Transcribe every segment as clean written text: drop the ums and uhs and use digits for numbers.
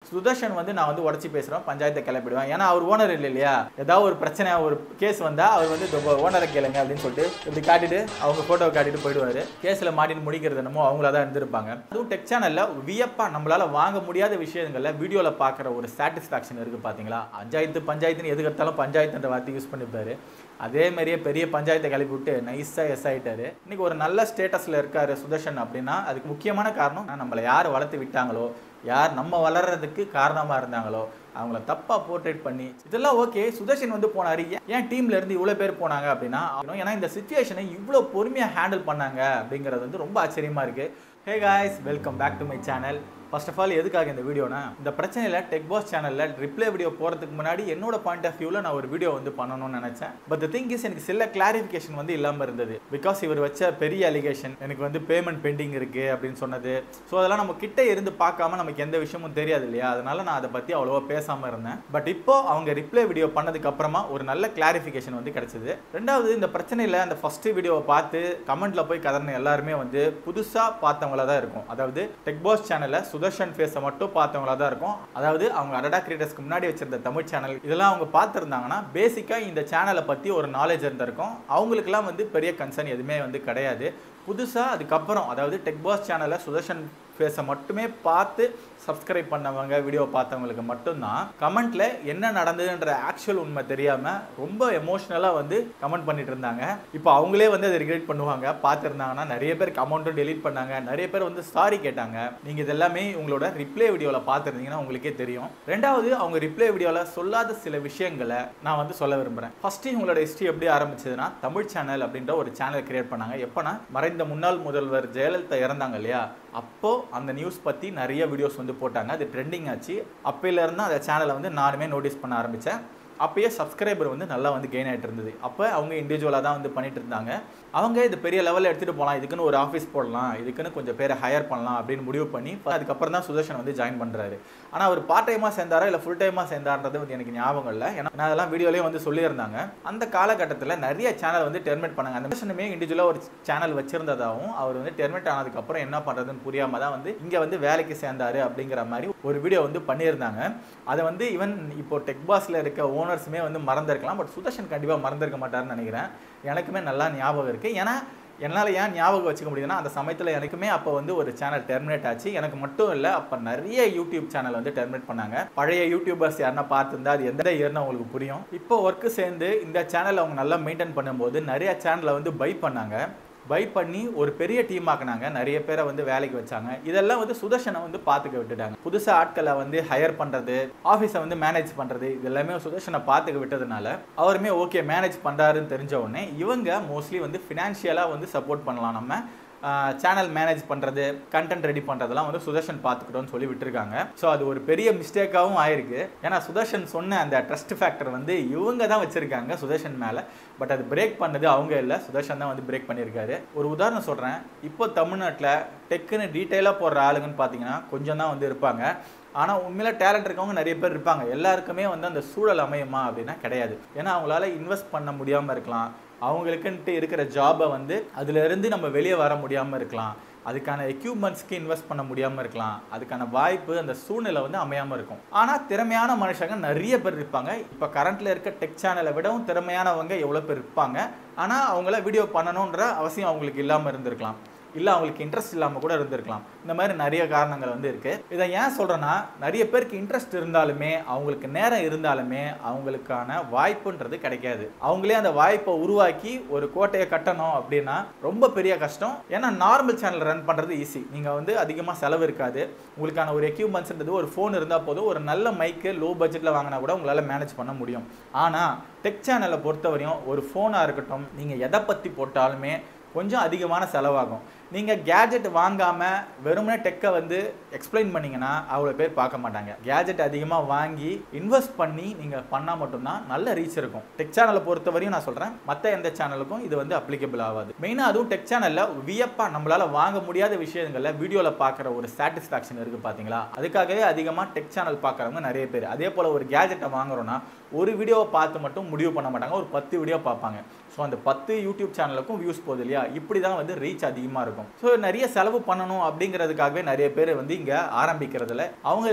சுதர்ஷன் வந்து நான் வந்து உடச்சி பேசுகிறேன், பஞ்சாயத்தை கிளப்பிடுவேன். ஏன்னா அவர் ஓனர் இல்லையா, ஏதாவது ஒரு பிரச்சனை ஒரு கேஸ் வந்தால் அவர் வந்து ஓனரை கேளுங்க அப்படின்னு சொல்லிட்டு இப்படி காட்டிட்டு அவங்க ஃபோட்டோவை காட்டிட்டு போயிடுவார். கேஸில் மாட்டின்னு முடிக்கிறது என்னமோ அவங்கள தான் இருந்திருப்பாங்க. அதுவும் டெக் சேனலில் வியப்பாக நம்மளால் வாங்க முடியாத விஷயங்களில் வீடியோவில் பார்க்குற ஒரு சாட்டிஸ்ஃபேக்ஷன் இருக்குது பார்த்தீங்களா. பஞ்சாயத்துன்னு எதுக்கு எடுத்தாலும் பஞ்சாயத்துன்ற வார்த்தை யூஸ் பண்ணிப்பாரு. அதே மாதிரியே பெரிய பஞ்சாயத்தை கிளப்பி விட்டு நைஸாக எஸ் ஆகிட்டாரு. இன்னைக்கு ஒரு நல்ல ஸ்டேட்டஸில் இருக்காரு சுதர்ஷன் அப்படின்னா அதுக்கு முக்கியமான காரணம் நம்மளை யார் வளர்த்து விட்டாங்களோ, யார் நம்ம வளர்றதுக்கு காரணமாக இருந்தாங்களோ அவங்கள தப்பாக போர்ட்ரேட் பண்ணி இதெல்லாம் ஓகே. சுதர்ஷன் வந்து போனார், ஏன் டீம்ல இருந்து இவ்வளோ பேர் போனாங்க அப்படின்னா, ஏன்னா இந்த சிச்சுவேஷனை இவ்வளோ பொறுமையாக ஹேண்டில் பண்ணாங்க அப்படிங்கிறது வந்து ரொம்ப ஆச்சரியமாக இருக்குது. Hey guys, welcome back to my channel. First of all எதுக்காக இந்த வீடியோனா, இந்த பிரச்சனையில் டெக் பாஸ் சேனலில் ரிப்ளை வீடியோ போகிறதுக்கு முன்னாடி என்னோட பாயிண்ட் ஆஃப் வியூவில் நான் ஒரு வீடியோ வந்து பண்ணணும்னு நினச்சேன். பட் தி திங் இஸ் எனக்கு சில கிளாரிஃபிகேஷன் வந்து இல்லாமல் இருந்தது. பிகாஸ் இவர் வச்ச பெரிய அலிகேஷன் எனக்கு வந்து பேமெண்ட் பெண்டிங் இருக்குது அப்படின்னு சொன்னது. ஸோ அதெல்லாம் நம்ம கிட்டே இருந்து பார்க்காம நமக்கு எந்த விஷயமும் தெரியாது இல்லையா, அதனால நான் அதை பற்றி அவ்வளோவா பேசாமல் இருந்தேன். பட் இப்போ அவங்க ரிப்ளை வீடியோ பண்ணதுக்கு அப்புறமா ஒரு நல்ல கிளாரிஃபிகேஷன் வந்து கிடைச்சது. ரெண்டாவது, இந்த பிரச்சனையில் அந்த ஃபர்ஸ்ட் வீடியோவை பார்த்து கமெண்ட்ல போய் கதறின எல்லாருமே வந்து புதுசாக பார்த்தவங்களா தான் இருக்கும். அதாவது டெக் பாஸ் சேனலில் சுதர்ஷன் ஃபேஸை மட்டும் பார்த்தவங்களா தான் இருக்கும். அதாவது அவங்க அடடா கிரியேட்டர்ஸ்க்கு முன்னாடி வச்சிருந்த தமிழ் சேனல் இதெல்லாம் அவங்க பார்த்துருந்தாங்கன்னா பேசிக்காக இந்த சேனலை பற்றி ஒரு நாலேஜ் இருந்திருக்கும். அவங்களுக்குலாம் வந்து பெரிய கன்சர்ன் எதுவுமே வந்து கிடையாது. புதுசாக அதுக்கப்புறம் அதாவது டெக் பாஸ் சேனலில் சுதர்ஷன் ஃபேஸை மட்டுமே பார்த்து சப்ஸ்கிரைப் பண்ணவங்க, வீடியோ பார்த்தவங்களுக்கு மட்டும்தான் கமெண்ட்ல என்ன நடந்ததுன்ற ஆக்சுவல் உண்மை தெரியாமல் ரொம்ப எமோஷ்னலாக வந்து கமெண்ட் பண்ணிட்டு இருந்தாங்க. இப்போ அவங்களே வந்து அதை ரிக்ரெட் பண்ணுவாங்க. பார்த்துருந்தாங்கன்னா நிறைய பேர் கமெண்ட்டும் டெலீட் பண்ணாங்க, நிறைய பேர் வந்து சாரி கேட்டாங்க. நீங்கள் இதெல்லாமே உங்களோட ரிப்ளை வீடியோவில் பார்த்துருந்தீங்கன்னா உங்களுக்கே தெரியும். ரெண்டாவது, அவங்க ரிப்ளை வீடியோவில் சொல்லாத சில விஷயங்களை நான் வந்து சொல்ல விரும்புகிறேன். ஃபர்ஸ்ட் இவங்களோட ஹிஸ்ட்ரி எப்படி ஆரம்பிச்சதுன்னா, தமிழ் சேனல் அப்படின்ற ஒரு சேனல் கிரியேட் பண்ணாங்க. எப்போனா மறைந்த முன்னாள் முதல்வர் ஜெயலலிதா இறந்தாங்க இல்லையா, அப்போ அந்த நியூஸ் பற்றி நிறைய வீடியோஸ் வந்து போட்டாங்க. அது ட்ரெண்டிங் ஆச்சு. அப்பையிலேருந்து அந்த சேனலை வந்து நானுமே நோட்டீஸ் பண்ண ஆரம்பித்தேன். அப்பயே சப்ஸ்கிரைபர் வந்து நல்லா வந்து கெயின் ஆகிட்டு இருந்தது. அப்போ அவங்க இண்டிவிஜுவலாக தான் வந்து பண்ணிட்டு இருந்தாங்க. அவங்க இது பெரிய லெவலில் எடுத்துகிட்டு போகலாம், இதுக்குன்னு ஒரு ஆஃபீஸ் போடலாம், இதுக்குன்னு கொஞ்சம் பேரை ஹையர் பண்ணலாம் அப்படின்னு முடிவு பண்ணி அதுக்கப்புறம் தான் சுதர்ஷன் வந்து ஜாயின் பண்ணுறாரு. ஆனால் அவர் பார்ட் டைமாக சேர்ந்தாரா இல்லை ஃபுல் டைமாக சேர்ந்தார்ன்றது வந்து எனக்கு ஞாபகம் இல்லை. ஏன்னா நான் அதெல்லாம் வீடியோலேயே வந்து சொல்லியிருந்தாங்க. அந்த காலகட்டத்தில் நிறைய சேனல் வந்து டெர்மினேட் பண்ணாங்க. அந்த சுதர்ஷனுமே இண்டிவிஜுவலாக ஒரு சேனல் வச்சிருந்ததாகவும் அவர் வந்து டெர்மினேட் ஆனதுக்கப்புறம் என்ன பண்ணுறதுன்னு புரியாமல் தான் வந்து இங்கே வந்து வேலைக்கு சேர்ந்தார் அப்படிங்கிற மாதிரி ஒரு வீடியோ வந்து பண்ணியிருந்தாங்க. அதை வந்து ஈவன் இப்போ டெக் பாஸில் இருக்க ஓனர்ஸுமே வந்து மறந்துருக்கலாம். பட் சுதர்ஷன் கண்டிப்பாக மறந்துருக்க மாட்டார்னு நினைக்கிறேன். எனக்குமே நல்லா ஞாபகம் இருக்குது. ஏன்னா என்னால் ஏன் ஞாபகம் வச்சுக்க முடியுதுன்னா, அந்த சமயத்தில் எனக்குமே அப்போ வந்து ஒரு சேனல் டெர்மினேட் ஆச்சு. எனக்கு மட்டும் இல்லை, அப்போ நிறைய யூடியூப் சேனல் வந்து டெர்மினேட் பண்ணாங்க. பழைய யூடியூபர்ஸ் யாருன்னா பார்த்துருந்தா அது எந்த இயர்னு உங்களுக்கு புரியும். இப்போ ஒர்க்கு சேர்ந்து இந்த சேனல் அவங்க நல்லா மெயின்டைன் பண்ணும்போது நிறைய சேனலை வந்து பை பண்ணாங்க. பை பண்ணி ஒரு பெரிய டீம் ஆக்குனாங்க, நிறைய பேரை வந்து வேலைக்கு வச்சாங்க. இதெல்லாம் வந்து சுதர்ஷனை வந்து பார்த்துக்க விட்டுட்டாங்க. புதுசாக ஆட்களை வந்து ஹையர் பண்ணுறது, ஆஃபீஸை வந்து மேனேஜ் பண்ணுறது, இது எல்லாமே சுதர்ஷனை பார்த்துக்க விட்டதுனால அவருமே ஓகே மேனேஜ் பண்ணுறாருன்னு தெரிஞ்ச உடனே இவங்க மோஸ்ட்லி வந்து ஃபினான்ஷியலாக வந்து சப்போர்ட் பண்ணலாம், நம்ம சேனல் மேனேஜ் பண்ணுறது, கண்டென்ட் ரெடி பண்ணுறதெல்லாம் வந்து சுதர்ஷன் பார்த்துக்கிட்டோன்னு சொல்லி விட்டுருக்காங்க. ஸோ அது ஒரு பெரிய மிஸ்டேக்காகவும் ஆயிருக்கு. ஏன்னா சுதர்ஷன் சொன்ன அந்த ட்ரஸ்ட் ஃபேக்டர் வந்து இவங்க தான் வச்சுருக்காங்க சுதர்ஷன் மேலே. பட் அது பிரேக் பண்ணது அவங்க இல்லை, சுதர்ஷன் தான் வந்து பிரேக் பண்ணியிருக்காரு. ஒரு உதாரணம் சொல்கிறேன். இப்போ தமிழ்நாட்டில் டெக்குன்னு டீட்டெயிலாக போடுற ஆளுங்கன்னு பார்த்தீங்கன்னா கொஞ்சம் தான் வந்து இருப்பாங்க. ஆனால் உண்மையில டேலண்ட் இருக்கவங்க நிறைய பேர் இருப்பாங்க. எல்லாருக்குமே வந்து அந்த சூழல் அமையுமா அப்படின்னா கிடையாது. ஏன்னா அவங்களால இன்வெஸ்ட் பண்ண முடியாமல் இருக்கலாம், அவங்களுக்குன்ட்டு இருக்கிற ஜாபை வந்து அதிலிருந்து நம்ம வெளியே வர முடியாமல் இருக்கலாம், அதுக்கான எக்யூப்மெண்ட்ஸ்க்கு இன்வெஸ்ட் பண்ண முடியாமல் இருக்கலாம், அதுக்கான வாய்ப்பு அந்த சூழ்நிலை வந்து அமையாமல் இருக்கும். ஆனால் திறமையான மனுஷங்க நிறைய பேர் இருப்பாங்க. இப்போ கரண்ட்டில் இருக்க டெக் சேனலை விடவும் திறமையானவங்க எவ்வளோ பேர் இருப்பாங்க. ஆனால் அவங்கள வீடியோ பண்ணணுன்ற அவசியம் அவங்களுக்கு இல்லாமல் இருந்திருக்கலாம், இல்லை அவங்களுக்கு இன்ட்ரெஸ்ட் இல்லாமல் கூட இருந்திருக்கலாம். இந்த மாதிரி நிறைய காரணங்கள் வந்து இருக்குது. இதை ஏன் சொல்கிறேன்னா, நிறைய பேருக்கு இன்ட்ரெஸ்ட் இருந்தாலுமே அவங்களுக்கு நேரம் இருந்தாலுமே அவங்களுக்கான வாய்ப்புன்றது கிடைக்காது. அவங்களே அந்த வாய்ப்பை உருவாக்கி ஒரு கோட்டையை கட்டணும் அப்படின்னா ரொம்ப பெரிய கஷ்டம். ஏன்னா நார்மல் சேனல் ரன் பண்ணுறது ஈஸி. நீங்கள் வந்து அதிகமாக செலவு இருக்காது. உங்களுக்கான ஒரு எக்யூப்மெண்ட்ஸ்ன்றது ஒரு ஃபோன் இருந்தால் போதும், ஒரு நல்ல மைக்கு லோ பட்ஜெட்டில் வாங்கினா கூட உங்களால் மேனேஜ் பண்ண முடியும். ஆனால் டெக் சேனலை பொறுத்தவரையும் ஒரு ஃபோனாக இருக்கட்டும், நீங்கள் எதை பற்றி போட்டாலுமே கொஞ்சம் அதிகமான செலவாகும். நீங்கள் கேஜெட் வாங்காமல் வெறுமனே டெக்கை வந்து எக்ஸ்பிளைன் பண்ணிங்கன்னா அவ்வளோ பேர் பார்க்க மாட்டாங்க. கேஜெட் அதிகமாக வாங்கி இன்வெஸ்ட் பண்ணி நீங்கள் பண்ணால் மட்டும்தான் நல்ல ரீச் இருக்கும். டெக் சேனலை பொறுத்தவரையும் நான் சொல்கிறேன், மற்ற எந்த சேனலுக்கும் இது வந்து அப்ளிகபிள் ஆகாது. மெயினாக அதுவும் டெக் சேனலில் வியப்பாக நம்மளால் வாங்க முடியாத விஷயங்களில் வீடியோவில் பார்க்குற ஒரு சாட்டிஸ்ஃபேக்ஷன் இருக்குது பார்த்தீங்களா, அதுக்காகவே அதிகமாக டெக் சேனல் பார்க்குறவங்க நிறைய பேர். அதே போல் ஒரு கேஜெட்டை வாங்குறோன்னா ஒரு வீடியோவை பார்த்து மட்டும் முடிவு பண்ண மாட்டாங்க, ஒரு 10 வீடியோ பார்ப்பாங்க. ஸோ அந்த 10 யூடியூப் சேனலுக்கும் வியூஸ் போகுது இல்லையா, இப்படி தான் வந்து ரீச் அதிகமாக இருக்கும். ஸோ நிறைய செலவு பண்ணணும் அப்படிங்கிறதுக்காகவே நிறைய பேர் வந்து இங்கே ஆரம்பிக்கிறதுல அவங்களுக்கு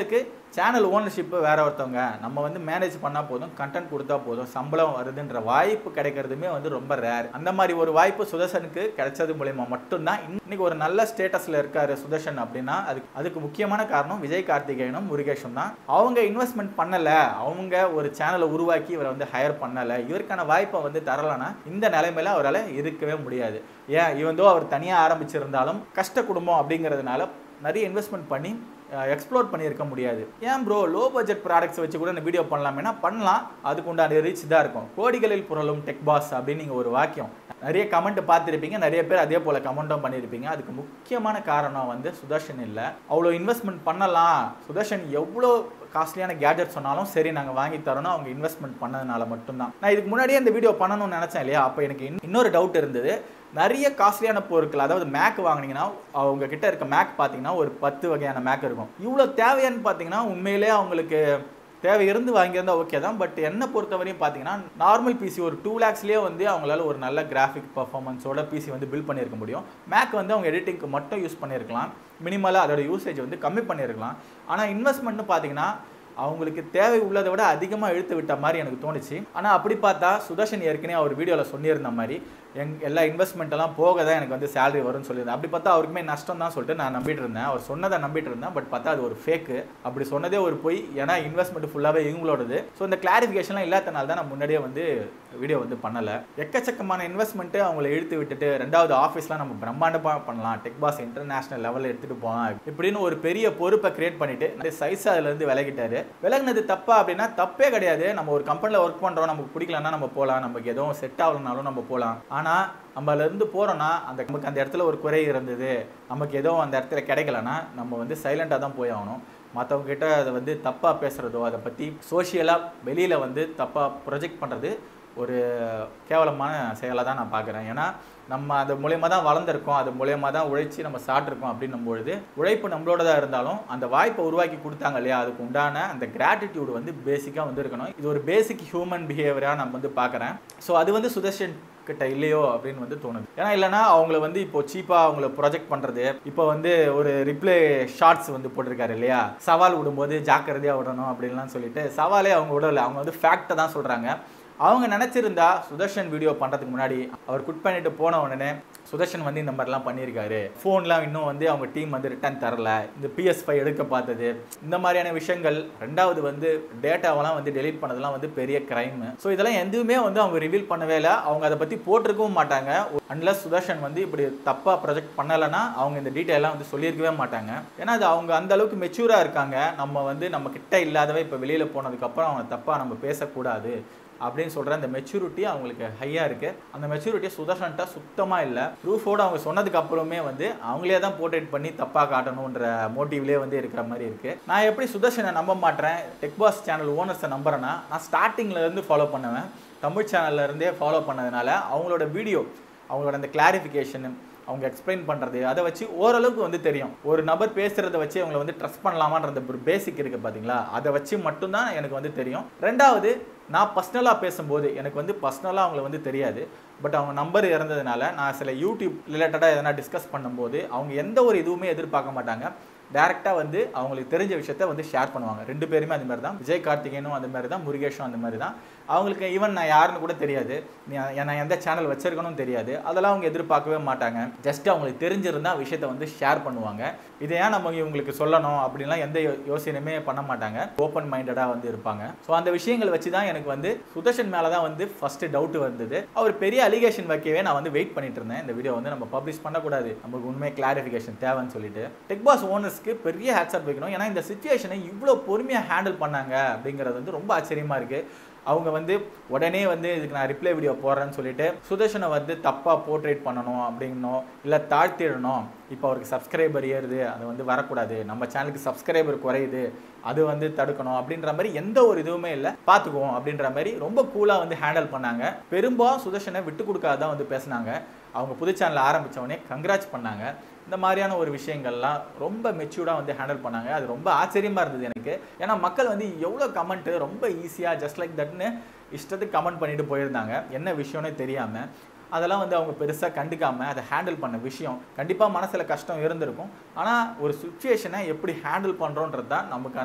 சேனல் ஓனர்ஷிப் வேற ஒருத்தவங்க, நம்ம வந்து மேனேஜ் பண்ணா போதும், கண்டென்ட் கொடுத்தா போதும், சம்பளம் வருதுன்ற வாய்ப்பு கிடைக்கிறதுமே வந்து ரொம்ப ரேர். அந்த மாதிரி ஒரு வாய்ப்பு சுதர்ஷனுக்கு கிடைச்சது மூலமா மட்டும்தான் இன்னைக்கு ஒரு நல்ல ஸ்டேட்டஸ்ல இருக்காரு சுதர்ஷன் அப்படின்னா அதுக்கு முக்கியமான காரணம் விஜய் கார்த்திகேயனும் முருகேஷும் தான். அவங்க இன்வெஸ்ட்மெண்ட் பண்ணல, அவங்க ஒரு சேனலை உருவாக்கி இவரை வந்து ஹையர் பண்ணல, இவருக்கான வாய்ப்பை வந்து தரலன்னா இந்த நிலைமையில அவரால் இருக்கவே முடியாது. ஏன் இவந்தோ அவர் தனியாக ஆரம்பிச்சிருந்தாலும் கஷ்ட குடும்பம் அப்படிங்கிறதுனால நிறைய இன்வெஸ்ட்மெண்ட் பண்ணி எக்ஸ்ப்ளோர் பண்ணியிருக்க முடியாது. ஏன் ப்ரோ லோ பட்ஜெட் ப்ராடக்ட்ஸ் வச்சு கூட இந்த வீடியோ பண்ணலாமேனா பண்ணலாம், அதுக்கு உண்டான ரீச் தான் இருக்கும். கோடிகளில் புரளும் டெக் பாஸ் அப்படின்னு நீங்கள் ஒரு வாக்கியம் நிறைய கமெண்ட் பார்த்துருப்பீங்க, நிறைய பேர் அதே போல் கமெண்ட்டும் பண்ணியிருப்பீங்க. அதுக்கு முக்கியமான காரணம் வந்து சுதர்ஷன் இல்லை. அவ்வளோ இன்வெஸ்ட்மெண்ட் பண்ணலாம், சுதர்ஷன் எவ்வளோ காஸ்ட்லியான கேஜெட் சொன்னாலும் சரி நாங்கள் வாங்கி தரோன்னு அவங்க இன்வெஸ்ட்மெண்ட் பண்ணதுனால மட்டும்தான். நான் இதுக்கு முன்னாடியே இந்த வீடியோ பண்ணணும்னு நினச்சேன் இல்லையா, அப்போ எனக்கு இன்னொரு டவுட் இருந்தது. நிறைய காஸ்ட்லியான பொருட்கள், அதாவது மேக் வாங்கினீங்கன்னா அவங்க கிட்ட இருக்க மேக் பார்த்தீங்கன்னா ஒரு 10 வகையான மேக் இருக்கும். இவ்வளோ தேவையான்னு பார்த்தீங்கன்னா உண்மையிலே அவங்களுக்கு தேவை இருந்து வாங்கியிருந்தா ஓகே தான். பட் என்ன பொறுத்தவரையும் பார்த்தீங்கன்னா நார்மல் பிசி ஒரு 2 lakhsலேயே வந்து அவங்களால ஒரு நல்ல கிராஃபிக் பர்ஃபார்மன்ஸோட பிசி வந்து பில்ட் பண்ணியிருக்க முடியும். மேக் வந்து அவங்க எடிட்டிங்க்கு மட்டும் யூஸ் பண்ணியிருக்கலாம், மினிமலாக அதோட யூசேஜ் வந்து கம்மி பண்ணியிருக்கலாம். ஆனால் இன்வெஸ்ட்மெண்ட்னு பார்த்தீங்கன்னா அவங்களுக்கு தேவை உள்ளதை விட அதிகமாக இழுத்து விட்ட மாதிரி எனக்கு தோணுச்சு. ஆனால் அப்படி பார்த்தா சுதர்ஷன் ஏற்கனவே அவர் வீடியோவில் சொல்லியிருந்த மாதிரி எல்லா இன்வெஸ்ட்மெண்ட்டெல்லாம் போக தான் எனக்கு வந்து சேலரி வரும்னு சொல்லியிருந்தேன். அப்படி பார்த்தா அவருக்குமே நஷ்டம் தான் சொல்லிட்டு நான் நம்பிட்டு இருந்தேன், அவர் சொன்னதை நம்பிட்டு இருந்தேன். பட் பார்த்தா அது ஒரு ஃபேக்கு, அப்படி சொன்னதே ஒரு பொய். ஏன்னா இன்வெஸ்ட்மெண்ட் ஃபுல்லாகவே இவங்களோடது. ஸோ இந்த கிளாரிஃபிகேஷன்லாம் இல்லாதனால தான் நான் முன்னாடியே வந்து வீடியோ வந்து பண்ணலை. எக்கச்சக்கமான இன்வெஸ்ட்மெண்ட்டு அவங்களை இழுத்து விட்டுட்டு ரெண்டாவது ஆஃபீஸ்லாம் நம்ம பிரம்மாண்டமாக பண்ணலாம், டெக் பாஸ் இன்டர்நேஷனல் லெவலில் எடுத்துகிட்டு போகலாம் இப்படின்னு ஒரு பெரிய பொறுப்பை கிரியேட் பண்ணிட்டு நிறைய சைஸாக அதுலேருந்து விலகிட்டாரு. விலகினது தப்பா அப்படின்னா தப்பே கிடையாது. நம்ம ஒரு கம்பெனியில் ஒர்க் பண்ணுறோம், நமக்கு பிடிக்கலன்னா நம்ம போகலாம், நமக்கு எதுவும் செட் ஆகலனாலும் நம்ம போகலாம். ஆனால் நம்மளேருந்து போகிறோன்னா நமக்கு அந்த இடத்துல ஒரு குறை இருந்தது, நமக்கு எதுவும் அந்த இடத்துல கிடைக்கலன்னா நம்ம வந்து சைலண்டாக தான் போய் ஆகணும். மற்றவங்க கிட்ட அதை வந்து தப்பாக பேசுகிறதோ அதை பற்றி சோஷியலாக வெளியில் வந்து தப்பாக ப்ரொஜெக்ட் பண்ணுறது ஒரு கேவலமான செயலாக தான் நான் பார்க்குறேன். ஏன்னா நம்ம அது மூலயமா தான் வளர்ந்துருக்கோம், அது மூலயமா தான் உழைச்சி நம்ம சாப்பிட்ருக்கோம் அப்படின்னும் பொழுது உழைப்பு நம்மளோட தான் இருந்தாலும் அந்த வாய்ப்பை உருவாக்கி கொடுத்தாங்க இல்லையா, அதுக்கு உண்டான அந்த கிராட்டிடியூடு வந்து பேசிக்காக வந்து இருக்கணும். இது ஒரு பேசிக் ஹியூமன் பிஹேவியராக நம்ம வந்து பார்க்குறேன். ஸோ அது வந்து சுதர்ஷன் கிட்ட இல்லையோ அப்படின்னு வந்து தோணுது. ஏன்னா இல்லைனா அவங்கள வந்து இப்போ சீப்பாக அவங்கள ப்ரொஜெக்ட் பண்ணுறது, இப்போ வந்து ஒரு ரிப்ளை ஷார்ட்ஸ் வந்து போட்டிருக்காரு இல்லையா, சவால் விடும்போது ஜாக்கிரதையாக விடணும் அப்படின்லாம் சொல்லிட்டு சவாலே அவங்க விடலை, அவங்க வந்து ஃபேக்டை தான் சொல்கிறாங்க. அவங்க நினச்சிருந்தா சுதர்ஷன் வீடியோ பண்ணுறதுக்கு முன்னாடி அவர் குட் பண்ணிட்டு போன உடனே சுதர்ஷன் வந்து இந்த மாதிரிலாம் பண்ணியிருக்காரு, ஃபோன்லாம் இன்னும் வந்து அவங்க டீம் வந்து ரிட்டர்ன் தரல, இந்த PS5 எடுக்க பார்த்தது, இந்த மாதிரியான விஷயங்கள், ரெண்டாவது வந்து டேட்டாவெல்லாம் வந்து டெலீட் பண்ணதெல்லாம் வந்து பெரிய கிரைம். ஸோ இதெல்லாம் எதுவுமே வந்து அவங்க ரிவீல் பண்ணவே இல்லை, அவங்க அதை பற்றி போட்டிருக்கவும் மாட்டாங்க. அன்லஸ் சுதர்ஷன் வந்து இப்படி தப்பாக ப்ரொஜெக்ட் பண்ணலைன்னா அவங்க இந்த டீட்டெயிலாம் வந்து சொல்லியிருக்கவே மாட்டாங்க. ஏன்னா அது அவங்க அந்த அளவுக்கு மெச்சூராக இருக்காங்க. நம்ம வந்து நம்ம கிட்ட இல்லாதவை இப்போ வெளியில் போனதுக்கப்புறம் அவங்க தப்பாக நம்ம பேசக்கூடாது அப்படின்னு சொல்கிற அந்த மெச்சூரிட்டி அவங்களுக்கு ஹையாக இருக்குது. அந்த மெச்சூரிட்டியை சுதர்ஷன்ட்ட சுத்தமாக இல்லை. ப்ரூஃபோடு அவங்க சொன்னதுக்கு அப்புறமே வந்து அவங்களே தான் போர்ட்ரேட் பண்ணி தப்பாக காட்டணுன்ற மோட்டிவ்லேயே வந்து இருக்கிற மாதிரி இருக்குது. நான் எப்படி சுதர்ஷனை நம்ப மாட்டேன், டெக் பாஸ் சேனல் ஓனர்ஸை நம்புறேன்னா, நான் ஸ்டார்டிங்லேருந்து ஃபாலோ பண்ணுவேன். தமிழ் சேனல்லேருந்தே ஃபாலோ பண்ணதுனால அவங்களோட வீடியோ, அவங்களோட அந்த கிளாரிஃபிகேஷனு, அவங்க எக்ஸ்பிளைன் பண்ணுறது, அதை வச்சு ஓரளவுக்கு வந்து தெரியும். ஒரு நபர் பேசுகிறத வச்சு அவங்களை வந்து ட்ரஸ்ட் பண்ணலாமான்ற ஒரு பேசிக் இருக்குது பார்த்தீங்களா, அதை வச்சு மட்டும்தான் எனக்கு வந்து தெரியும். ரெண்டாவது, நான் பர்சனலாக பேசும்போது எனக்கு வந்து பர்சனலாக அவங்கள வந்து தெரியாது. பட் அவங்க நம்பர் இறந்ததுனால நான் சில யூடியூப் ரிலேட்டடாக எதனா டிஸ்கஸ் பண்ணும்போது அவங்க எந்த ஒரு இதுவுமே எதிர்பார்க்க மாட்டாங்க, டேரெக்டாக வந்து அவங்களுக்கு தெரிஞ்ச விஷயத்த வந்து ஷேர் பண்ணுவாங்க. 2 பேருமே அது மாதிரி தான், விஜய் கார்த்திகேயனும் அந்த மாதிரி தான், முருகேஷும் அந்த மாதிரி தான். அவங்களுக்கு ஈவன் நான் யாருன்னு கூட தெரியாது, நான் எந்த சேனல் வச்சிருக்கணும் தெரியாது, அதெல்லாம் அவங்க எதிர்பார்க்கவே மாட்டாங்க. ஜஸ்ட் அவங்களுக்கு தெரிஞ்சிருந்தால் விஷயத்த வந்து ஷேர் பண்ணுவாங்க. இதை ஏன் நம்ம இவங்களுக்கு சொல்லணும் அப்படின்லாம் எந்த யோசனையுமே பண்ண மாட்டாங்க, ஓப்பன் மைண்டடாக வந்து இருப்பாங்க. ஸோ அந்த விஷயங்கள் வச்சு தான் எனக்கு வந்து சுதர்ஷன் மேலே தான் வந்து ஃபஸ்ட்டு டவுட் வந்தது. அவர் பெரிய அலிகேஷன் வைக்கவே நான் வந்து வெயிட் பண்ணிட்டு இருந்தேன். இந்த வீடியோ வந்து நம்ம பப்ளிஷ் பண்ணக்கூடாது, நமக்கு உண்மை கிளாரிஃபிகேஷன் தேவைன்னு சொல்லிட்டு டெக் பாஸ் ஓனர்ஸ்க்கு பெரிய ஹேட்ஸ்அப் வைக்கணும். ஏன்னா இந்த சிச்சுவேஷனை இவ்வளோ பொறுமையாக ஹேண்டில் பண்ணாங்க அப்படிங்கிறது வந்து ரொம்ப ஆச்சரியமாக இருக்குது. அவங்க வந்து உடனே வந்து இதுக்கு நான் ரிப்ளை வீடியோ போடுறேன்னு சொல்லிட்டு சுதர்ஷனை வந்து தப்பாக போர்ட்ரேட் பண்ணணும் அப்படின்னோ இல்லை தாழ்த்திடணும், இப்போ அவருக்கு சப்ஸ்கிரைபர் ஏறுது அது வந்து வரக்கூடாது, நம்ம சேனலுக்கு சப்ஸ்கிரைபர் குறையுது அது வந்து தடுக்கணும் அப்படின்ற மாதிரி எந்த ஒரு இதுவுமே இல்லை, பார்த்துக்குவோம் அப்படின்ற மாதிரி ரொம்ப கூலாக வந்து ஹேண்டில் பண்ணாங்க. பெரும்பாலும் சுதர்ஷனை விட்டு கொடுக்காதான் வந்து பேசினாங்க. அவங்க புது சேனல் ஆரம்பித்தவொடனே கங்க்ராட்ஸ் பண்ணாங்க. இந்த மாதிரியான ஒரு விஷயங்கள்லாம் ரொம்ப மெச்சூர்டாக வந்து ஹேண்டில் பண்ணாங்க. அது ரொம்ப ஆச்சரியமாக இருந்தது எனக்கு. ஏன்னா மக்கள் வந்து எவ்வளோ கமெண்ட்டு ரொம்ப ஈஸியாக ஜஸ்ட் லைக் தட்னு இஷ்டத்துக்கு கமெண்ட் பண்ணிட்டு போயிருந்தாங்க, என்ன விஷயம்னே தெரியாமல். அதெல்லாம் வந்து அவங்க பெருசாக கண்டுக்காமல் அதை ஹேண்டில் பண்ண விஷயம் கண்டிப்பாக மனசில் கஷ்டம் இருந்திருக்கும். ஆனால் ஒரு சுச்சுவேஷனை எப்படி ஹேண்டில் பண்ணுறோன்றது தான் நமக்கான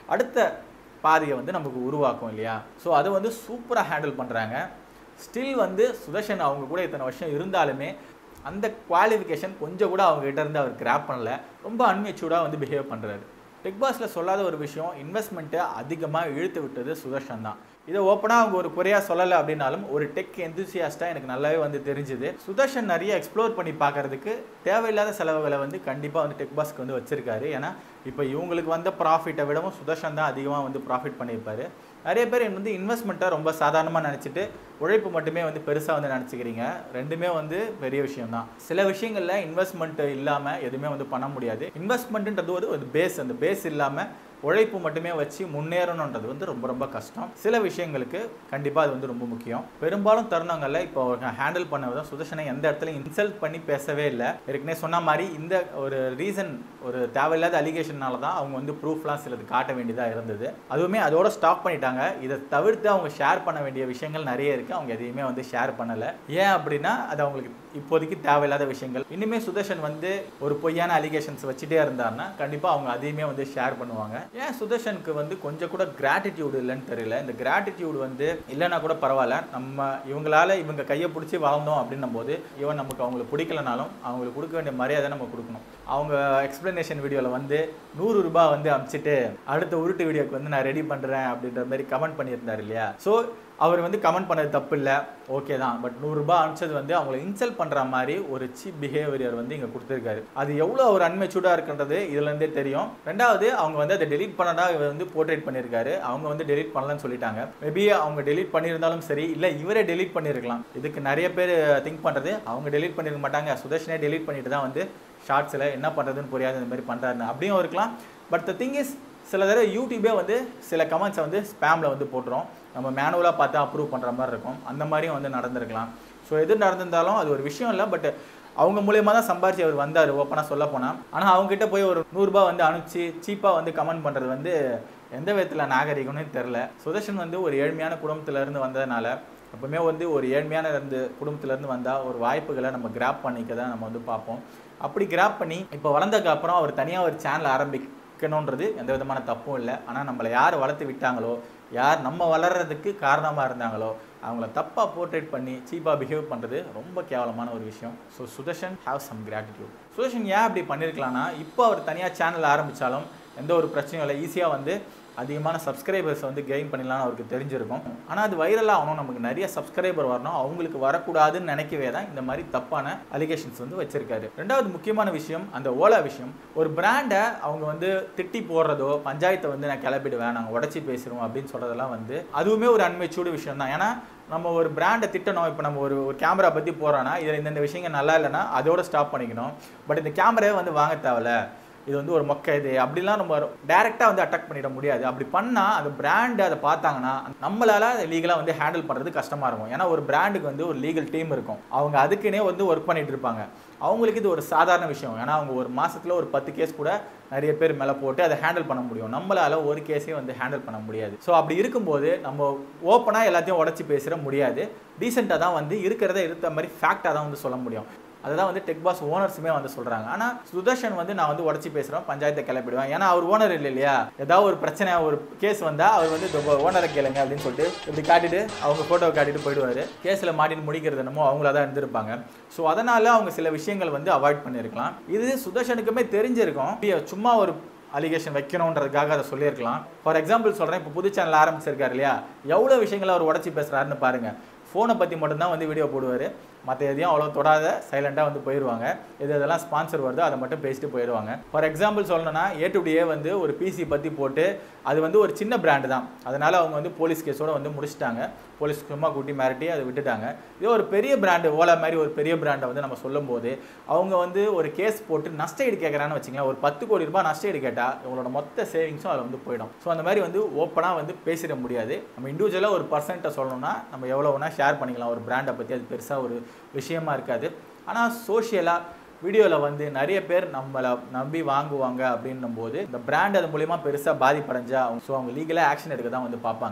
அடுத்த பாதையை வந்து நமக்கு உருவாக்கும் இல்லையா. ஸோ அதை வந்து சூப்பராக ஹேண்டில் பண்ணுறாங்க. ஸ்டில் வந்து சுதர்ஷன் அவங்க கூட இத்தனை வருஷம் இருந்தாலுமே அந்த குவாலிஃபிகேஷன் கொஞ்சம் கூட அவங்ககிட்ட இருந்து அவர் கிராப் பண்ணல. ரொம்ப அன்மெச்சூர்டாக வந்து பிஹேவ் பண்ணுறாரு. பிக் பாஸில் சொல்லாத ஒரு விஷயம், இன்வெஸ்ட்மெண்ட்டை அதிகமாக இழுத்து விட்டது சுதர்ஷன் தான். இதை ஓப்பனாக அவங்க ஒரு குறையாக சொல்லலை அப்படின்னாலும் ஒரு டெக் எந்தூசியாஸ்ட்டாக எனக்கு நல்லாவே வந்து தெரிஞ்சுது. சுதர்ஷன் நிறைய எக்ஸ்ப்ளோர் பண்ணி பார்க்கறதுக்கு தேவையில்லாத செலவுகளை வந்து கண்டிப்பாக வந்து டெக் பாஸ்க்கு வந்து வச்சிருக்காரு. ஏன்னா இப்போ இவங்களுக்கு வந்த ப்ராஃபிட்டை விடவும் சுதர்ஷன் தான் அதிகமாக வந்து ப்ராஃபிட் பண்ணியிருப்பாரு. நிறைய பேர் வந்து இன்வெஸ்ட்மெண்ட்டை ரொம்ப சாதாரணமாக நினச்சிட்டு உழைப்பு மட்டுமே வந்து பெருசாக வந்து நினச்சிக்கிறீங்க. ரெண்டுமே வந்து பெரிய விஷயம் தான். சில விஷயங்களில் இன்வெஸ்ட்மெண்ட் இல்லாமல் எதுவுமே வந்து பண்ண முடியாது. இன்வெஸ்ட்மெண்ட்டுன்றது ஒரு பேஸ், அந்த பேஸ் இல்லாமல் உழைப்பு மட்டுமே வச்சு முன்னேறணுன்றது வந்து ரொம்ப ரொம்ப கஷ்டம். சில விஷயங்களுக்கு கண்டிப்பாக அது வந்து ரொம்ப முக்கியம். பெரும்பாலும் தருணங்களில் இப்போ ஹேண்டில் பண்ணதான் சுதர்ஷனை எந்த இடத்துலையும் இன்சல்ட் பண்ணி பேசவே இல்லை. ஏற்கனவே சொன்ன மாதிரி இந்த ஒரு ரீசன், ஒரு தேவையில்லாத அலிகேஷனால தான் அவங்க வந்து ப்ரூஃப்லாம் சிலது காட்ட வேண்டியதாக இருந்தது. அதுவுமே அதோட ஸ்டாப் பண்ணிட்டாங்க. இதை தவிர்த்து அவங்க ஷேர் பண்ண வேண்டிய விஷயங்கள் நிறைய இருக்குது. அவங்க எதையுமே வந்து ஷேர் பண்ணலை. ஏன் அப்படின்னா அது அவங்களுக்கு இப்போதைக்கு தேவையில்லாத விஷயங்கள். இனிமே சுதர்ஷன் வந்து ஒரு பொய்யான அலிகேஷன்ஸ் வச்சுட்டே இருந்தாருன்னா கண்டிப்பாக அவங்க அதையுமே வந்து ஷேர் பண்ணுவாங்க. ஏன் சுதர்ஷனுக்கு வந்து கொஞ்சம் கூட கிராட்டிடியூடு இல்லைன்னு தெரியல. இந்த கிராட்டிடியூடு வந்து இல்லைன்னா கூட பரவாயில்ல, நம்ம இவங்களால இவங்க கையை பிடிச்சி வளர்ந்தோம் அப்படின்னும் போது ஈவன் நமக்கு அவங்களுக்கு பிடிக்கலனாலும் அவங்களுக்கு கொடுக்க வேண்டிய மரியாதை நம்ம கொடுக்கணும். அவங்க எக்ஸ்பிளனேஷன் வீடியோவில் வந்து 100 ரூபாய் வந்து அனுப்பிச்சிட்டு அடுத்த உருட்டு வீடியோக்கு வந்து நான் ரெடி பண்ணுறேன் அப்படின்ற மாதிரி கமெண்ட் பண்ணியிருந்தார் இல்லையா. ஸோ அவர் வந்து கமெண்ட் பண்ணது தப்பு இல்லை, ஓகே தான். பட் 100 ரூபாய் அனுப்பிச்சது வந்து அவங்களை இன்சல்ட் பண்ணுற மாதிரி ஒரு சீப் பிஹேவியர் வந்து இங்கே கொடுத்துருக்காரு. அது எவ்வளோ ஒரு அன்மெச்சூர்டாக இருக்குன்றது இதுலேருந்தே தெரியும். ரெண்டாவது அவங்க வந்து அதை டெலீட் பண்ணதா வந்து போர்ட்ரேட் பண்ணியிருக்காரு. அவங்க வந்து டெலீட் பண்ணலன்னு சொல்லிட்டாங்க. மேபி அவங்க டெலீட் பண்ணியிருந்தாலும் சரி, இல்லை இவரே டெலீட் பண்ணியிருக்கலாம். இதுக்கு நிறைய பேர் திங்க் பண்ணுறது அவங்க டெலீட் பண்ணியிருக்க மாட்டாங்க, சுதர்ஷனே டெலீட் பண்ணிட்டு தான் வந்து ஷார்ட்ஸில் என்ன பண்ணுறதுன்னு புரியாது இந்த மாதிரி பண்ணுறாருன்னு அப்படியும் இருக்கலாம். பட் த திங் இஸ், சில தடவை யூடியூபே வந்து சில கமெண்ட்ஸை வந்து ஸ்பேமில் வந்து போட்டுரும். நம்ம மேனுவலாக பார்த்து அப்ரூவ் பண்ணுற மாதிரி இருக்கும். அந்த மாதிரியும் வந்து நடந்திருக்கலாம். ஸோ எது நடந்திருந்தாலும் அது ஒரு விஷயம் இல்லை. பட் அவங்க மூலியமாக தான் சம்பாரிச்சு அவர் வந்தார் ஓப்பனாக சொல்ல போனால். ஆனால் அவங்ககிட்ட போய் ஒரு 100 ரூபாய் வந்து அனுப்பிச்சு சீப்பாக வந்து கமெண்ட் பண்ணுறது வந்து எந்த விதத்தில் நாகரிகம்னு தெரில. சுதர்ஷன் வந்து ஒரு ஏழ்மையான குடும்பத்திலேருந்து வந்ததுனால, எப்பவுமே வந்து ஒரு ஏழ்மையான குடும்பத்திலேருந்து வந்தால் ஒரு வாய்ப்புகளை நம்ம கிராப் பண்ணிக்க தான் நம்ம வந்து பார்ப்போம். அப்படி கிராப் பண்ணி இப்போ வளர்ந்ததுக்கு அப்புறம் அவர் தனியாக ஒரு சேனல் ஆரம்பிக்கணுன்றது எந்த விதமான தப்பும் இல்லை. ஆனால் நம்மளை யார் வளர்த்து விட்டாங்களோ, யார் நம்ம வளர்கிறதுக்கு காரணமாக இருந்தாங்களோ அவங்கள தப்பாக போர்ட்ரேட் பண்ணி சீப்பாக பிஹேவ் பண்ணுறது ரொம்ப கேவலமான ஒரு விஷயம். So Sudharshan have some gratitude. Sudharshan ஏன் அப்படி பண்ணியிருக்கலாம்னா, இப்போ அவர் தனியாக சேனல் ஆரம்பித்தாலும் எந்த ஒரு பிரச்சனையும் இல்லை, ஈஸியாக வந்து அதிகமான சப்ஸ்கிரைபர்ஸ் வந்து கெயின் பண்ணிடலாம்னு அவருக்கு தெரிஞ்சிருக்கும். ஆனால் அது வைரலாக ஆகணும், நமக்கு நிறைய சப்ஸ்கிரைபர் வரணும், அவங்களுக்கு வரக்கூடாதுன்னு நினைக்கவே தான் இந்த மாதிரி தப்பான அலிகேஷன்ஸ் வந்து வச்சிருக்காரு. ரெண்டாவது முக்கியமான விஷயம் அந்த ஓலா விஷயம். ஒரு பிராண்டை அவங்க வந்து திட்டி போடுறதோ, பஞ்சாயத்தை வந்து நான் கிளப்பிடுவேன், நாங்கள் உடச்சி பேசுகிறோம் அப்படின்னு சொல்கிறதெல்லாம் வந்து அதுவுமே ஒரு அன்மெச்சூர்டு விஷயம் தான். ஏன்னா நம்ம ஒரு பிராண்டை திட்டணும். இப்போ நம்ம ஒரு கேமரா பற்றி போகிறோன்னா இதில் இந்த விஷயங்கள் நல்லா இல்லைன்னா அதோட ஸ்டாப் பண்ணிக்கணும். பட் இந்த கேமராவை வந்து வாங்க தேவையில்ல, இது வந்து ஒரு மொக்க இது அப்படிலாம் நம்ம டைரெக்டாக வந்து அட்டாக் பண்ணிட முடியாது. அப்படி பண்ணால் அந்த பிராண்டு அதை பார்த்தாங்கன்னா நம்மளால் லீகலாக வந்து ஹேண்டில் பண்ணுறது கஷ்டமாக இருக்கும். ஏன்னா ஒரு பிராண்டுக்கு வந்து ஒரு லீகல் டீம் இருக்கும், அவங்க அதுக்குன்னே வந்து ஒர்க் பண்ணிட்டு இருப்பாங்க. அவங்களுக்கு இது ஒரு சாதாரண விஷயம். ஏன்னா அவங்க ஒரு மாதத்தில் ஒரு 10 கேஸ் கூட நிறைய பேர் மேலே போட்டு அதை ஹேண்டில் பண்ண முடியும். நம்மளால் ஒரு கேஸையும் வந்து ஹேண்டில் பண்ண முடியாது. ஸோ அப்படி இருக்கும்போது நம்ம ஓப்பனாக எல்லாத்தையும் உடச்சி பேசுகிற முடியாது. டீசெண்டாக தான் வந்து இருக்கிறத இருந்த மாதிரி ஃபேக்டாக தான் வந்து சொல்ல முடியும். அதுதான் வந்து டெக் பாஸ் ஓனர்ஸுமே வந்து சொல்கிறாங்க. ஆனால் சுதர்ஷன் வந்து நான் வந்து உடச்சி பேசுகிறேன், பஞ்சாயத்தை கிளப்பிடுவேன். ஏன்னா அவர் ஓனர் இல்லை இல்லையா. ஏதாவது ஒரு பிரச்சனை, ஒரு கேஸ் வந்தால் அவர் வந்து ஓனரை கேளுங்க அப்படின்னு சொல்லிட்டு இப்படி காட்டிட்டு அவங்க ஃபோட்டோவை காட்டிட்டு போயிடுவார். கேஸில் மாட்டின்னு முடிக்கிறது என்னமோ அவங்கள தான் இருந்திருப்பாங்க. ஸோ அதனால் அவங்க சில விஷயங்கள் வந்து அவாய்ட் பண்ணியிருக்கலாம். இது சுதர்ஷனுக்குமே தெரிஞ்சிருக்கும். சும்மா ஒரு அலிகேஷன் வைக்கணுன்றதுக்காக அதை சொல்லியிருக்கலாம். ஃபார் எக்ஸாம்பிள் சொல்கிறேன், இப்போ புது சேனல் ஆரம்பிச்சிருக்காரு இல்லையா, எவ்வளோ விஷயங்களை அவர் உடச்சி பேசுகிறாருன்னு பாருங்கள். ஃபோனை பற்றி மட்டும்தான் வந்து வீடியோ போடுவார், மற்ற எதையும் அவ்வளோ தொடாத சைலண்டாக வந்து போயிடுவாங்க. இதெல்லாம் ஸ்பான்சர் வருதோ அதை மட்டும் பேசிட்டு போயிடுவாங்க. ஃபார் எக்ஸாம்பிள் சொல்லணும்னா A2D வந்து ஒரு பிசி பற்றி போட்டு அது வந்து ஒரு சின்ன பிராண்டு தான், அதனால் அவங்க வந்து போலீஸ் கேஸோடு வந்து முடிச்சிட்டாங்க. போலீஸ் சும்மா கூட்டி மிரட்டி அதை விட்டுட்டாங்க. இதே ஒரு பெரிய பிராண்டு, ஓலா மாதிரி ஒரு பெரிய பிராண்டை வந்து நம்ம சொல்லும்போது அவங்க வந்து ஒரு கேஸ் போட்டு நஷ்ட ஈடு கேட்குறான்னு வச்சிங்களேன். ஒரு 10 கோடி ரூபாய் நஷ்ட ஈடு கேட்டால் இவங்களோட மொத்த சேவிங்ஸும் அதில் வந்து போயிடும். ஸோ அந்த மாதிரி வந்து ஓப்பனாக வந்து பேசிட முடியாது. நம்ம இண்டிவிஜுவலாக ஒரு பர்சன்ட்டை சொல்லணும்னா நம்ம எவ்வளோ வேணால் ஷேர் பண்ணிக்கலாம் ஒரு பிராண்டை பற்றி, அது பெருசாக ஒரு விஷயமா இருக்காது. ஆனால் சோஷியலாக வீடியோவில் வந்து நிறைய பேர் நம்மளை நம்பி வாங்குவாங்க அப்படின்னும் போது இந்த பிராண்ட் அது மூலிமா பெருசாக பாதிப்படைஞ்சா அவங்க லீகலாக ஆக்ஷன் எடுக்க தான் வந்து பார்ப்பாங்க.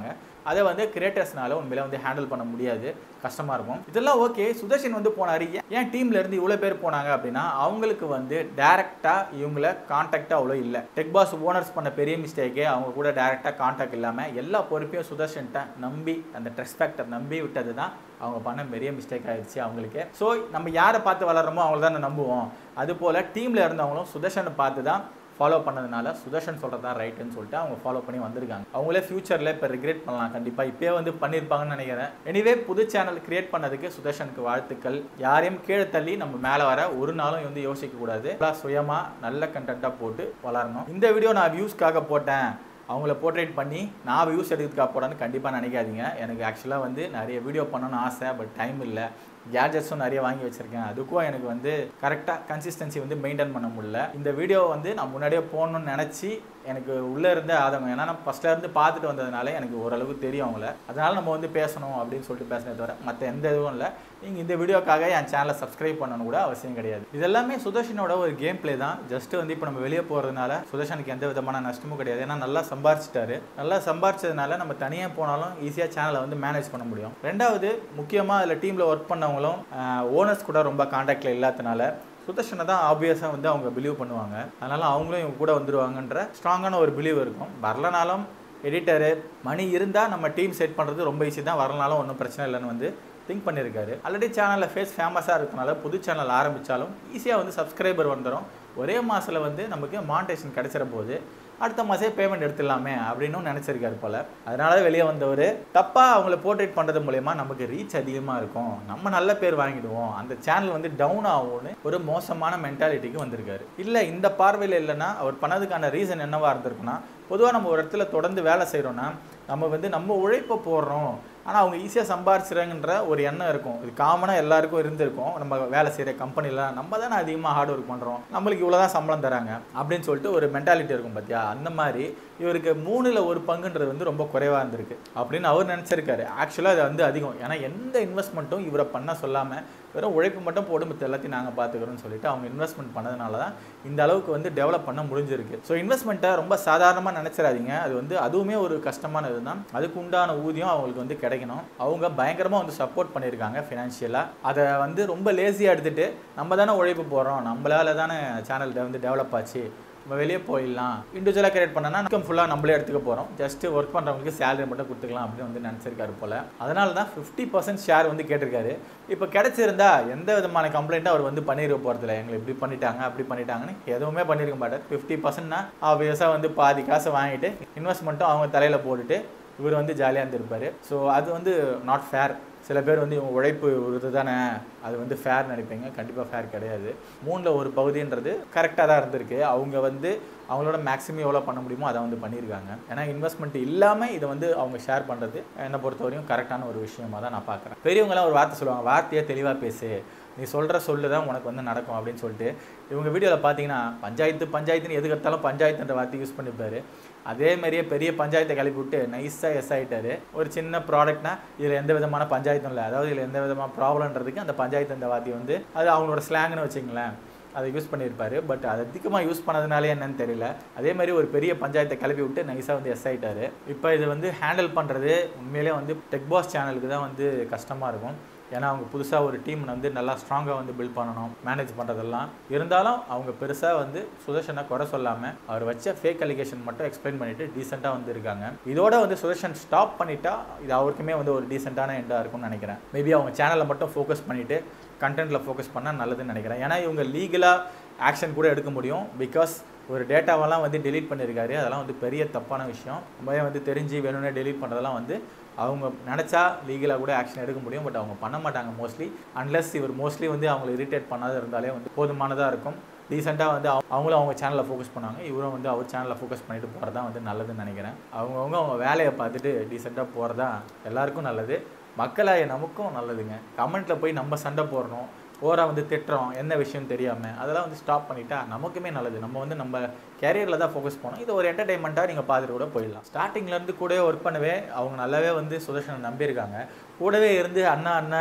அதை வந்து கிரியேட்டர்ஸ்னால உண்மையில வந்து ஹேண்டில் பண்ண முடியாது, கஷ்டமாக இருக்கும். இதெல்லாம் ஓகே. சுதர்ஷன் வந்து போனார், ஏன் டீம்ல இருந்து இவ்வளோ பேர் போனாங்க அப்படின்னா அவங்களுக்கு வந்து டேரெக்டாக இவங்கள கான்டாக்டாக அவ்வளோ இல்லை. டெக் பாஸ் ஓனர்ஸ் பண்ண பெரிய மிஸ்டேக்கே அவங்க கூட டேரெக்டாக கான்டாக்ட் இல்லாமல் எல்லா பொறுப்பையும் சுதர்ஷன்ட்ட நம்பி அந்த ட்ரஸ்ட் ஃபேக்டர் நம்பி விட்டது தான் அவங்க பண்ண பெரிய மிஸ்டேக் ஆயிடுச்சு அவங்களுக்கு. ஸோ நம்ம யாரை பார்த்து வளர்றோமோ அவங்கள தான் நம்புவோம். அதுபோல் டீமில் இருந்தவங்களும் சுதர்ஷனை பார்த்து தான் ஃபாலோ பண்ணதுனால சுதர்ஷன் சொல்கிறது தான் ரைட்டுன்னு சொல்லிட்டு அவங்க ஃபாலோ பண்ணி வந்திருக்காங்க. அவங்களே ஃபியூச்சரில் இப்போ ரிக்ரெட் பண்ணலாம் கண்டிப்பாக. இப்போயே வந்து பண்ணியிருப்பாங்கன்னு நினைக்கிறேன். எனிவே புது சேனல் கிரியேட் பண்ணதுக்கு சுதர்ஷனுக்கு வாழ்த்துக்கள். யாரையும் கீழே தள்ளி நம்ம மேலே வர ஒரு நாளும் வந்து யோசிக்கக்கூடாது. சுயமாக நல்ல கண்டென்ட்டாக போட்டு வளரணும். இந்த வீடியோ நான் வியூஸ்க்காக போட்டேன், அவங்கள போர்ட்ரேட் பண்ணி நான் வியூஸ் எடுக்கிறதுக்காக போடான்னு கண்டிப்பாக நினைக்காதீங்க. எனக்கு ஆக்சுவலாக வந்து நிறைய வீடியோ பண்ணணும்னு ஆசை, பட் டைம் இல்லை. கேஜெட்ஸும் நிறைய வாங்கி வச்சுருக்கேன், அதுக்கும் எனக்கு வந்து கரெக்டாக கன்சிஸ்டன்சி வந்து மெயின்டைன் பண்ண முடியல. இந்த வீடியோ வந்து நான் முன்னாடியே போடணும்னு நினச்சி எனக்கு உள்ளே இருந்த ஆதங்கம், ஏன்னா நான் ஃபஸ்ட்டில் இருந்து பார்த்துட்டு வந்ததுனால எனக்கு ஓரளவுக்கு தெரியும் அவங்கள. அதனால் நம்ம வந்து பேசணும் அப்படின்னு சொல்லிட்டு பேசினே தவிர மற்ற எந்த இதுவும் இல்லை. நீங்கள் இந்த வீடியோக்காக என் சேனலை சப்ஸ்கிரைப் பண்ணணும் கூட அவசியம் கிடையாது. இதெல்லாமே சுதர்ஷனோட ஒரு கேம் பிளே தான். ஜஸ்ட்டு வந்து இப்போ நம்ம வெளியே போகிறதுனால சுதர்ஷனுக்கு எந்த விதமான நஷ்டமும் கிடையாது. ஏன்னா நல்லா சம்பாரிச்சிட்டாரு. நல்லா சம்பாரிச்சதுனால நம்ம தனியாக போனாலும் ஈஸியாக சேனலை வந்து மேனேஜ் பண்ண முடியும். ரெண்டாவது முக்கியமாக அதில் டீமில் ஒர்க் பண்ணவங்களும் ஓனர்ஸ் கூட ரொம்ப கான்டாக்டில் இல்லாதனால சுதர்ஷனை தான் ஆப்வியஸாக வந்து அவங்க பிலீவ் பண்ணுவாங்க. அதனால் அவங்களும் இவங்க கூட வந்துடுவாங்கன்ற ஸ்ட்ராங்கான ஒரு பிலீவ் இருக்கும். வரலனாலும் எடிட்டரு மணி இருந்தால் நம்ம டீம் செட் பண்ணுறது ரொம்ப ஈஸி தான். வரலனாலும் ஒன்றும் பிரச்சனை இல்லைன்னு வந்து திங்க் பண்ணியிருக்காரு. ஆல்ரெடி சேனலில் ஃபேமஸாக இருக்கனால புது சேனல் ஆரம்பித்தாலும் ஈஸியாக வந்து சப்ஸ்கிரைபர் வந்துடும். ஒரே மாதத்தில் வந்து நமக்கு மானிட்டேஷன் கிடைச்சிட போது அடுத்த மாதம் பேமெண்ட் எடுத்துடலாமே அப்படின்னு நினச்சிருக்காரு போல். அதனால வெளியே வந்தவர் தப்பாக அவங்கள போர்ட்ரேட் பண்ணுறது மூலயமா நமக்கு ரீச் அதிகமாக இருக்கும், நம்ம நல்ல பேர் வாங்கிடுவோம், அந்த சேனல் வந்து டவுன் ஆகும்னு ஒரு மோசமான மென்டாலிட்டிக்கு வந்திருக்காரு. இல்லை, இந்த பார்வையில் இல்லைன்னா அவர் பண்ணதுக்கான ரீசன் என்னவாக இருந்திருக்குன்னா, பொதுவாக நம்ம ஒரு இடத்துல தொடர்ந்து வேலை செய்கிறோன்னா நம்ம வந்து நம்ம உழைப்பை போடுறோம், ஆனால் அவங்க ஈஸியாக சம்பாரிச்சுறாங்கன்ற ஒரு எண்ணம் இருக்கும். இது காமனாக எல்லாருக்கும் இருந்திருக்கும். நம்ம வேலை செய்கிற கம்பெனியில் நம்ம தானே அதிகமாக ஹார்ட் ஒர்க் பண்ணுறோம், நம்மளுக்கு இவ்வளோ தான் சம்பளம் தராங்க அப்படின்னு சொல்லிட்டு ஒரு மென்டாலிட்டி இருக்கும் பார்த்தியா. அந்த மாதிரி இவருக்கு 3ல் 1 பங்குன்றது வந்து ரொம்ப குறைவாக இருந்திருக்கு அப்படின்னு அவர் நினச்சிருக்காரு. ஆக்சுவலாக அது வந்து அதிகம். ஏன்னா எந்த இன்வெஸ்ட்மெண்ட்டும் இவரை பண்ண சொல்லாமல் வெறும் உழைப்பு மட்டும் போட்டு மற்ற எல்லாத்தையும் நாங்கள் பார்த்துக்கிறோன்னு சொல்லிட்டு அவங்க இன்வெஸ்ட்மெண்ட் பண்ணதுனால தான் இந்த அளவுக்கு வந்து டெவலப் பண்ண முடிஞ்சிருக்கு. ஸோ இன்வெஸ்ட்மெண்ட்டை ரொம்ப சாதாரணமாக நினச்சிடாதீங்க. அது வந்து அதுவுமே ஒரு கஷ்டமான இதுதான். அதுக்கு உண்டான ஊதியம் அவங்களுக்கு வந்து கிடைக்கணும். அவங்க பயங்கரமாக வந்து சப்போர்ட் பண்ணியிருக்காங்க ஃபினான்ஷியலாக. அதை வந்து ரொம்ப லேசியாக எடுத்துகிட்டு நம்ம தானே உழைப்பு போடுறோம், நம்மளால தானே சேனல் வந்து டெவலப் ஆச்சு, நம்ம வெளியே போயிடலாம், இண்டிவிஜுவலாக கிரியேட் பண்ணனா இன்கம் ஃபுல்லாக நம்மளே எடுத்துக்க போகிறோம், ஜஸ்ட்டு ஒர்க் பண்ணுறவங்களுக்கு சேலரி மட்டும் கொடுத்துக்கலாம் அப்படின்னு வந்து நினச்சிருக்காரு போல். அதனால தான் 50% ஷேர் வந்து கேட்டிருக்காரு. இப்போ கிடச்சிருந்தா எந்த விதமான கம்ப்ளைண்ட்டாக அவர் வந்து பண்ணிருக்க போகிறதில்ல. எங்களை இப்படி பண்ணிட்டாங்க அப்படி பண்ணிட்டாங்கன்னு எதுவுமே பண்ணியிருக்க மாட்டார். 50%னா ஆப்வியஸாக வந்து பாதி காசை வாங்கிட்டு இன்வெஸ்ட்மெண்ட்டும் அவங்க தலையில் போட்டுட்டு இவர் வந்து ஜாலியாக இருந்திருப்பார். ஸோ அது வந்து நாட் ஃபேர். சில பேர் வந்து இவங்க உழைப்பு இது தானே அது வந்து ஃபேர் நினைப்பீங்க, கண்டிப்பாக ஃபேர் கிடையாது. 3ல் 1 பகுதின்றது கரெக்டாக தான் இருந்திருக்கு. அவங்க வந்து அவங்களோட மேக்ஸிமம் எவ்வளோ பண்ண முடியுமோ அதை வந்து பண்ணியிருக்காங்க. ஏன்னா இன்வெஸ்ட்மெண்ட் இல்லாமல் இதை வந்து அவங்க ஷேர் பண்ணுறது என்னை பொறுத்தவரையும் கரெக்டான ஒரு விஷயமாக தான் நான் பார்க்குறேன். பெரியவங்களாம் ஒரு வார்த்தை சொல்லுவாங்க, வார்த்தையை தெளிவாக பேசு, நீ சொல்கிற சொல்லு தான் உனக்கு வந்து நடக்கும் அப்படின்னு சொல்லிட்டு. இவங்க வீடியோவில் பார்த்தீங்கன்னா பஞ்சாயத்துன்னு எதுக்கு எடுத்தாலும் பஞ்சாயத்துன்ற வார்த்தை யூஸ் பண்ணிப்பார். அதே மாதிரியே பெரிய பஞ்சாயத்தை கிளப்பி விட்டு நைஸாக எஸ் ஆகிட்டார். ஒரு சின்ன ப்ராடக்ட்னா இதில் எந்த விதமான பஞ்சாயத்தும் இல்லை, அதாவது இதில் எந்த விதமான ப்ராப்ளம்ன்றதுக்கு அந்த பஞ்சாயத்து இந்த வார்த்தை வந்து அது அவங்களோட ஸ்லாங்னு வச்சுங்களேன், அதை யூஸ் பண்ணியிருப்பார். பட் அது அதிகமாக யூஸ் பண்ணதுனாலே என்னன்னு தெரியல. அதே மாதிரி ஒரு பெரிய பஞ்சாயத்தை கிளப்பி விட்டு நைஸாக வந்து எஸ் ஆகிட்டார். இப்போ இது வந்து ஹேண்டில் பண்ணுறது உண்மையிலே வந்து டெக் பாஸ் சேனலுக்கு தான் வந்து கஷ்டமாக இருக்கும். ஏன்னா அவங்க புதுசாக ஒரு டீம் வந்து நல்லா ஸ்ட்ராங்காக வந்து பில்ட் பண்ணணும், மேனேஜ் பண்ணுறதெல்லாம். இருந்தாலும் அவங்க பெருசாக வந்து சுதர்ஷனை குறை சொல்லாமல் அவர் வச்ச ஃபேக் அலிகேஷன் மட்டும் எக்ஸ்பிளைன் பண்ணிவிட்டு டீசெண்டாக வந்து இருக்காங்க. இதோட வந்து சுதர்ஷன் ஸ்டாப் பண்ணிட்டா இது அவருக்குமே வந்து ஒரு டீசெண்டான எண்டாக இருக்கும்னு நினைக்கிறேன். மேபி அவங்க சேனலில் மட்டும் ஃபோக்கஸ் பண்ணிவிட்டு கண்டென்ட்டில் ஃபோக்கஸ் பண்ணால் நல்லதுன்னு நினைக்கிறேன். ஏன்னா இவங்க லீகலாக ஆக்ஷன் கூட எடுக்க முடியும். பிகாஸ் ஒரு டேட்டாவெல்லாம் வந்து டெலீட் பண்ணியிருக்காரு. அதெல்லாம் வந்து பெரிய தப்பான விஷயம். ரொம்பவே வந்து தெரிஞ்சு வேணும்னே டெலீட் பண்ணுறதெல்லாம் வந்து அவங்க நினச்சா லீகலாக கூட ஆக்ஷன் எடுக்க முடியும். பட் அவங்க பண்ண மாட்டாங்க மோஸ்ட்லி. அன்லெஸ் இவர் மோஸ்ட்லி வந்து அவங்களை இரிட்டேட் பண்ணாத இருந்தாலே வந்து போதுமானதாக இருக்கும். டீசெண்டாக வந்து அவங்களும் அவங்க சேனலில் ஃபோக்கஸ் பண்ணாங்க, இவரும் வந்து அவர் சேனலில் ஃபோக்கஸ் பண்ணிட்டு போகிறதா வந்து நல்லதுன்னு நினைக்கிறேன். அவங்க வேலையை பார்த்துட்டு டீசெண்டாக போகிறதா எல்லாருக்கும் நல்லது, மக்களாய நமக்கும் நல்லதுங்க. கமெண்ட்டில் போய் நம்ம சண்டை போடணும், ஓராக வந்து திட்டுறோம் என்ன விஷயம் தெரியாமல், அதெல்லாம் வந்து ஸ்டாப் பண்ணிட்டா நமக்குமே நல்லது. நம்ம வந்து நம்ம கேரியரில் தான் ஃபோக்கஸ் பண்ணோம். இது ஒரு என்டர்டைன்மெண்ட்டாக நீங்கள் பார்த்துட்டு கூட போயிடலாம். ஸ்டார்டிங்லேருந்து கூடவே ஒர்க் பண்ணவே அவங்க நல்லாவே வந்து சுதர்ஷனை நம்பியிருக்காங்க. கூடவே இருந்து அண்ணான்னு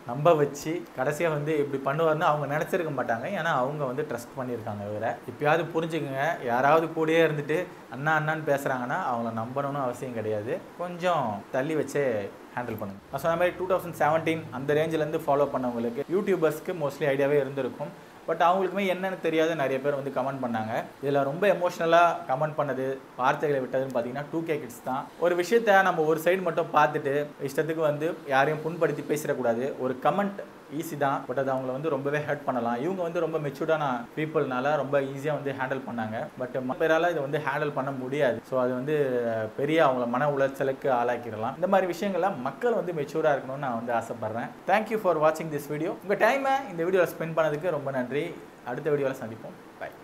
நம்ப வச்சு கடைசியாக வந்து இப்படி பண்ணுவார்னு அவங்க நினச்சிருக்க மாட்டாங்க. ஏன்னா அவங்க வந்து ட்ரஸ்ட் பண்ணியிருக்காங்க. வேறு இப்பயாவது புரிஞ்சுக்குங்க, யாராவது கூடயே இருந்துட்டு அண்ணா அண்ணான்னு பேசுகிறாங்கன்னா அவங்கள நம்பணும்னு அவசியம் கிடையாது. கொஞ்சம் தள்ளி வச்சே ஹேண்டில் பண்ணுங்க. நான் சொன்ன மாதிரி 2017 அந்த ரேஞ்சிலேருந்து ஃபாலோ பண்ணவங்களுக்கு யூடியூபர்ஸ்க்கு மோஸ்ட்லி ஐடியாவே இருந்திருக்கும். பட் அவங்களுக்குமே என்னென்னு தெரியாத நிறைய பேர் வந்து கமெண்ட் பண்ணாங்க. இதில் ரொம்ப எமோஷ்னலாக கமெண்ட் பண்ணது, வார்த்தைகளை விட்டதுன்னு பார்த்தீங்கன்னா 2K கிட்ஸ் தான். ஒரு விஷயத்த நம்ம ஒரு சைடு மட்டும் பார்த்துட்டு இஷ்டத்துக்கு வந்து யாரையும் புண்படுத்தி பேசிடக்கூடாது. ஒரு கமெண்ட் ஈஸி தான், பட் அது அவங்கள வந்து ரொம்பவே ஹர்ட் பண்ணலாம். இவங்க வந்து ரொம்ப மெச்சூர்டான பீப்புள்னால ரொம்ப ஈஸியாக வந்து ஹேண்டில் பண்ணாங்க. பட் பேரால் இதை வந்து ஹேண்டில் பண்ண முடியாது. ஸோ அது வந்து பெரிய அவங்கள மன உளைச்சலுக்கு ஆளாக்கிடலாம். இந்த மாதிரி விஷயங்கள்லாம் மக்கள் வந்து மெச்சூராக இருக்கணும்னு நான் வந்து ஆசைப்பட்றேன். தேங்க்யூ ஃபார் வாட்சிங் திஸ் வீடியோ. உங்கள் டைமை இந்த வீடியோவில் ஸ்பெண்ட் பண்ணதுக்கு ரொம்ப நன்றி. அடுத்த வீடியோவில் சந்திப்போம். பை.